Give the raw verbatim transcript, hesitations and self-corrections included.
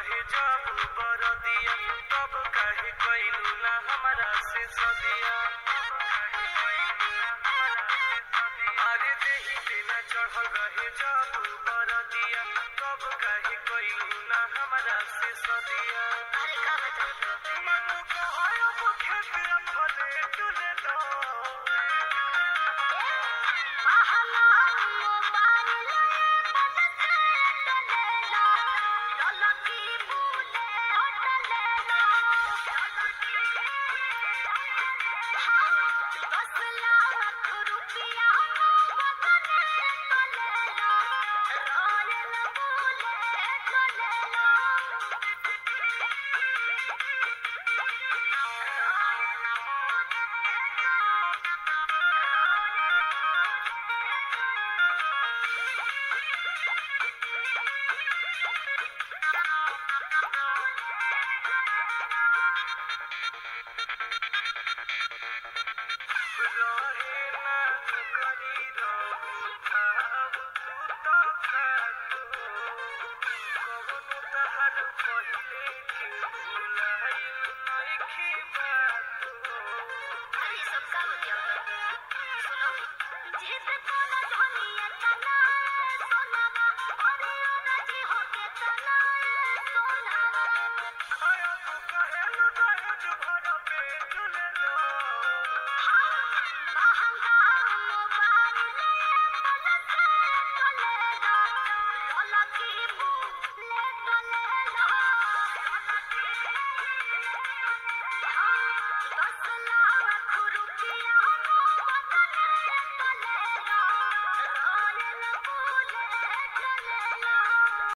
रहे जब बरदिया तब काहे कइलू ना हमरा से सदिया अरे देही पे ना चढ़ल रहे जब बरदिया तब काहे कइलू ना हमरा से सदिया अरे का बताऊं मन कहयो मुखे पे फले तुले दो महला मोबाइल बदसे टलेला ललकी फूले हटलेला दस लाख रुपया बदने टलेला रॉयल फूले टलेला रहे ना करी रहू भाव तू तो खातो कवनो तहर पहिले के भूल